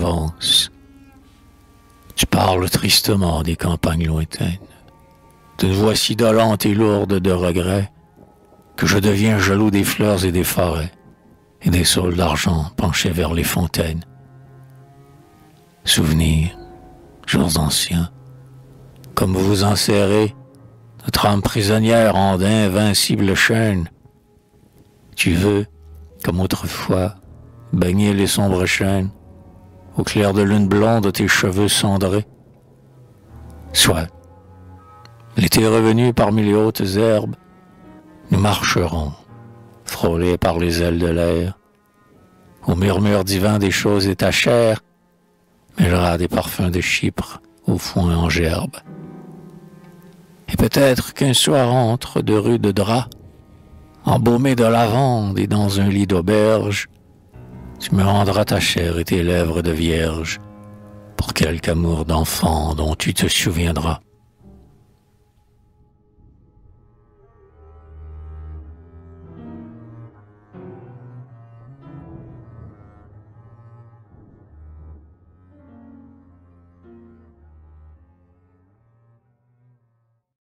avance. Tu parles tristement des campagnes lointaines, d'une voix si dolente et lourde de regrets, que je deviens jaloux des fleurs et des forêts, et des saules d'argent penchés vers les fontaines. Souvenirs, jours anciens, comme vous enserrez, notre âme prisonnière en d'invincibles chaînes. Tu veux, comme autrefois, baigner les sombres chaînes, au clair de lune blonde tes cheveux cendrés. Soit, l'été revenu parmi les hautes herbes, nous marcherons, frôlés par les ailes de l'air, au murmure divin des choses étachères, mêlera des parfums de Chypre au foin en gerbe. Et peut-être qu'un soir entre de rudes draps, embaumé de lavande et dans un lit d'auberge, tu me rendras ta chair et tes lèvres de vierge pour quelque amour d'enfant dont tu te souviendras.